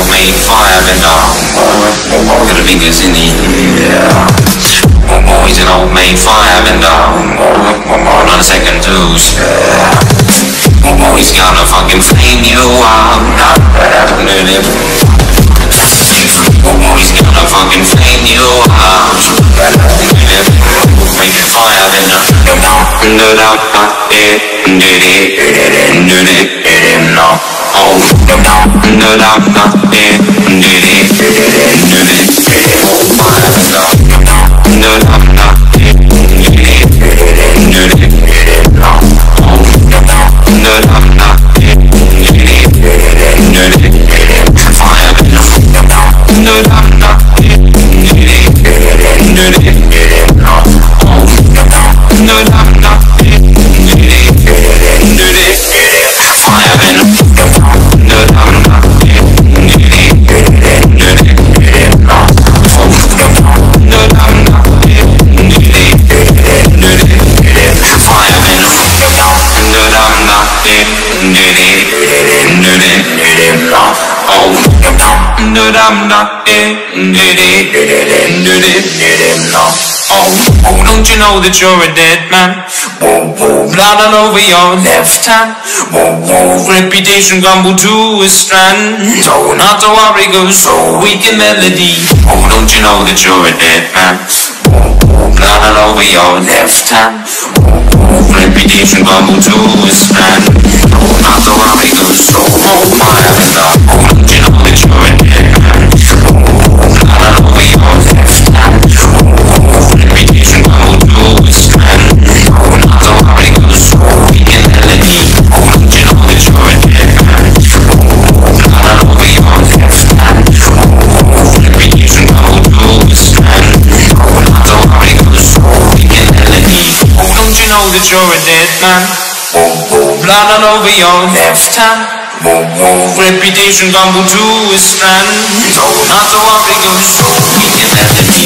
original made fire bender. Got the fingers in the air. Original made fire bender. Not a second to spare. He's gonna fucking flame you up. He's gonna fucking flame you up. Make it fire bender. Oh, don't you know that you're a dead man? Whoa, whoa, blood all over your left hand. Whoa, whoa, reputation crumbled to a strand. So not to worry, goes so weak in melody. Oh, don't you know that you're a dead man? Whoa, whoa, blood all over your left hand. Whoa, whoa, reputation crumbled to a strand. So not to worry, goes so fire and love. Oh, don't you know that you're a dead man? Blood all over your left hand. Reputation crumbled to a strand. Oh, not to worry, goes so weak in melody. Oh, don't you know that you're a dead man? Blood all over your left hand. Reputation crumbled to a strand. Oh, not to worry, goes so weak in melody. Oh, don't you know that you're a dead man? Blood all over your left hand. Reputation crumbled to a strand. So not to worry, goes so weak in melody.